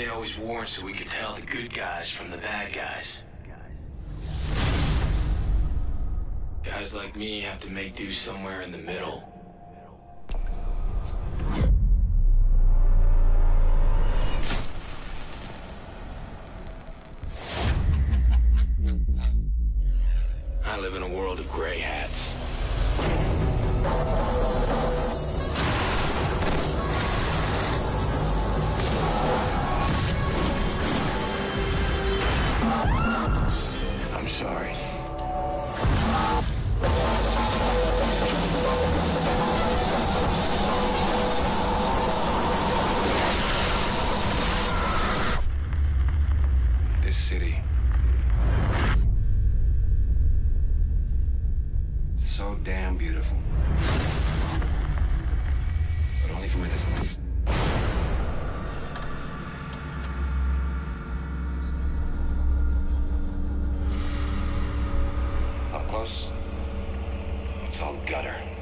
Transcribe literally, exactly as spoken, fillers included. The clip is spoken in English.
they always warn so we could tell the good guys from the bad guys. Guys like me have to make do somewhere in the middle. I live in a world of gray hats. I'm sorry. This city, so damn beautiful, but only from a distance. Up close, it's all gutter.